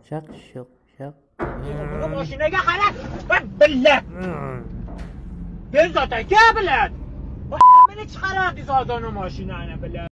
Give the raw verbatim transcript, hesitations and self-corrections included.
shaq shuq shaq. Buni mashinaga qarab, billat. Tez ota, ke billat. Hamini chiqaradi sozona mashinani billat.